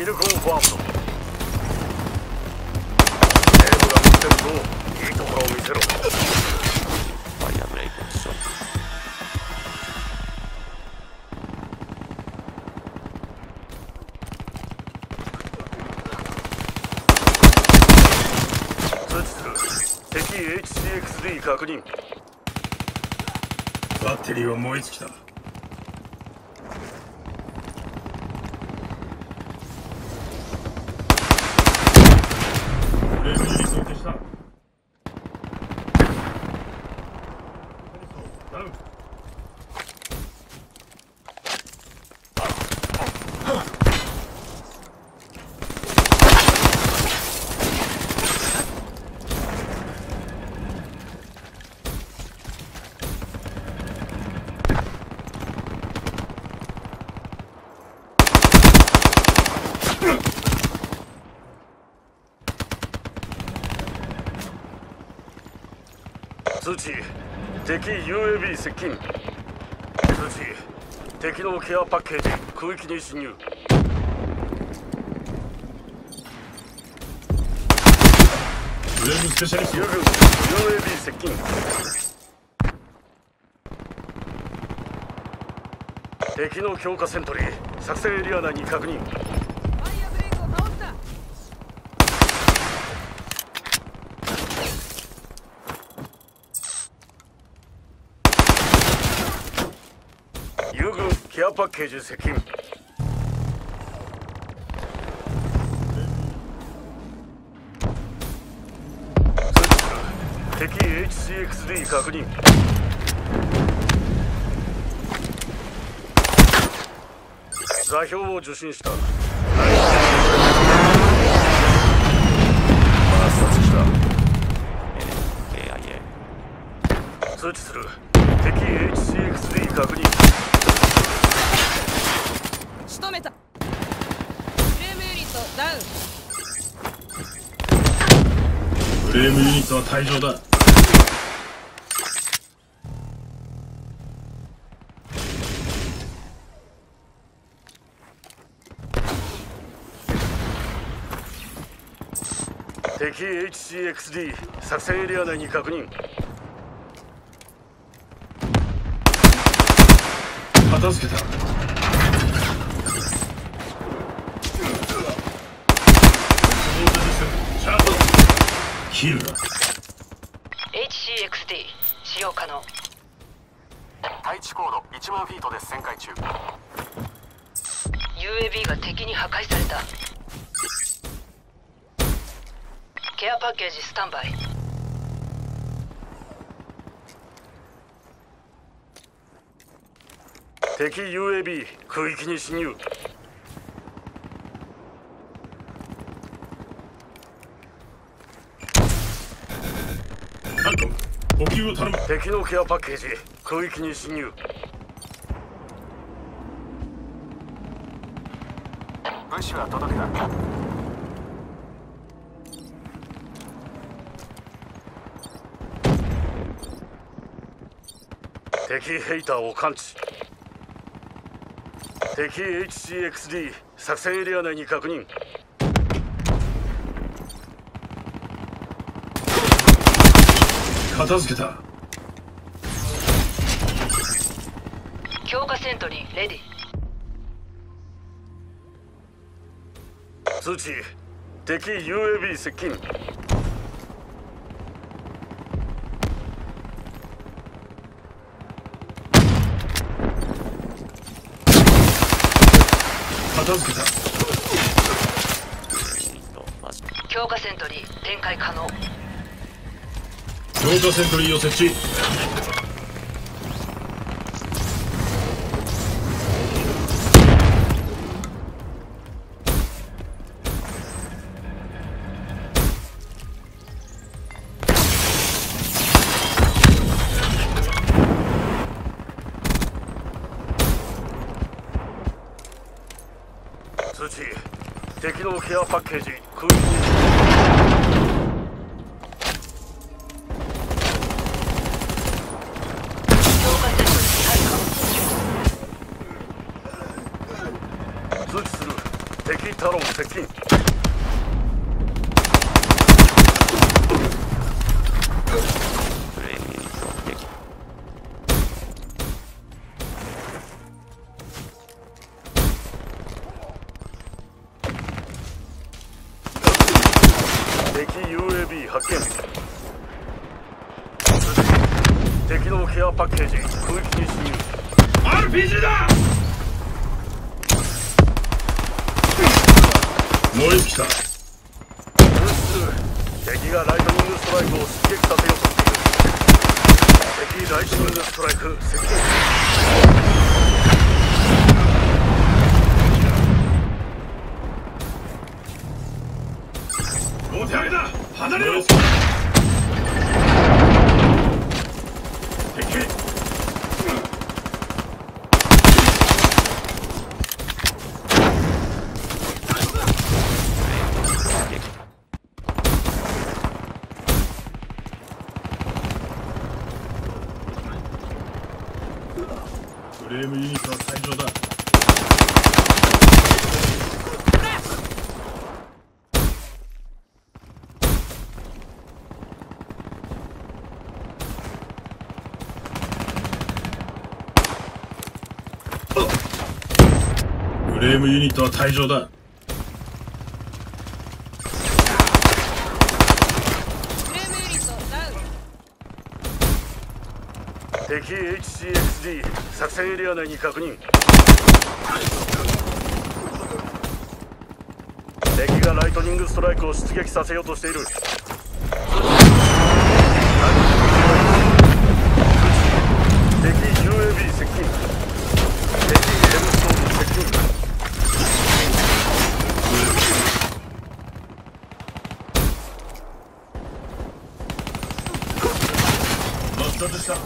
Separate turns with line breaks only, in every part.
キルコンファームド。レーブが持ってるぞ。いいところを見せろ。
ファイアブレイクショッ
通知する。敵 HCXD 確認。
バッテリーは燃え尽きた。フレームユニットを消した。ダウン。
通知、敵 UAV 接近。通知、敵のケアパッケージ空域に侵入。
フレームスペシャリスト。
友軍 UAV 接近。敵の強化セントリー作戦エリア内に確認。友軍ケアパッケージ接近。敵 HCXD 確認。座標を受信した。抹殺した。
KIA
通知する。敵 HCXD 確認。
仕留めた。フレームユニットダウン。
フレームユニットは退場だ。
敵 HCXD 作戦エリア内に確認。
片付けた。キルだ。
HCXD 使用可能。
対地高度1万フィートで旋回中。
UAV が敵に破壊された。ケアパッケージスタンバイ。
敵 UAV 空域に侵入。
ハント補給を頼む。
敵のケアパッケージ空域に侵入。物資は届けた。敵ヘイターを感知。敵 HCXD 作戦エリア内に確認。
片付けた。
強化セントリーレディ。
通知、敵 UAV 接近。
片付けた。
強化セントリー展開可能。
強化セントリーを設置。
通知、敵のケアパッケージ空域に。通知する。敵敵タロン接近。
フレームユニット敵。
敵 UAV 発見。敵のケアパッケージ空域に侵入。
RPG だ。燃え尽きた。
敵がライトニングストライクを出撃させようとしている。敵ライトニングストライク接近。
お手上げだ。離れろ。敵。フレームユニットは退場だ。フレームユニットは退場だ。
フレームユニットダウン。
敵 HCXD 作戦エリア内に確認。敵がライトニングストライクを出撃させようとしている。敵 UAV 接近。敵 M ストーン接近。
抹殺した。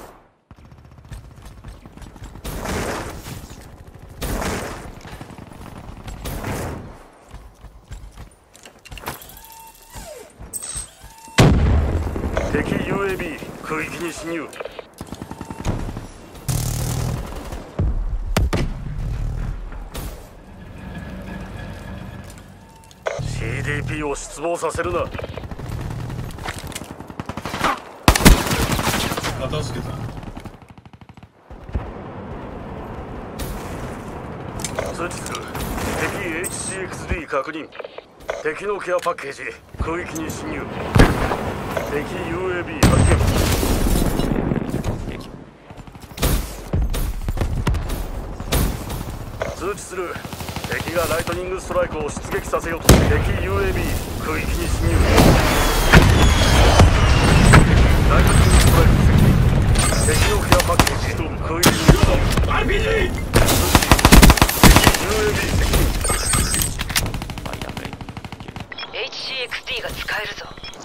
敵 UAB 空域に侵入。CDP を失望させるな。
片付けた。
通知する。敵 HCXD 確認。敵のケアパッケージ空域に侵入。敵 UAB 発見。
敵。
通知する。敵がライトニングストライクを出撃させようとして敵 UAB 空域に侵入。ライトニングストライク接近。敵のケアパッケージ空域に侵入。
RPG。
敵 UAB 接近。
ファイアブレイク。
HCXD が使えるぞ。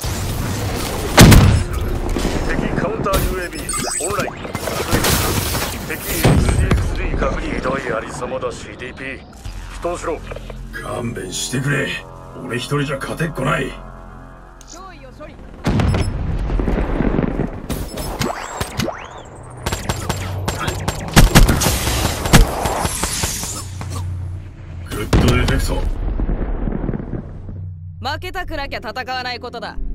敵カウンター UAB オンライン。敵 HCXD 確認。ひどいありさまだ CDP。どうしろ。
勘弁してくれ。俺一人じゃ勝てっこない。
脅威を処理。
グッドエフェクト。
負けたくなきゃ戦わないことだ。